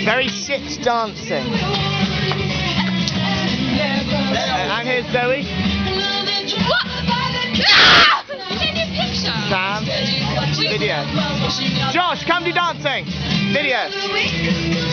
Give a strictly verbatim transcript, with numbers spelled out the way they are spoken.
Very shit dancing. Uh, and here's Zoe. What? Ah! Take a picture. Sam. Video. Josh, come do dancing. Video.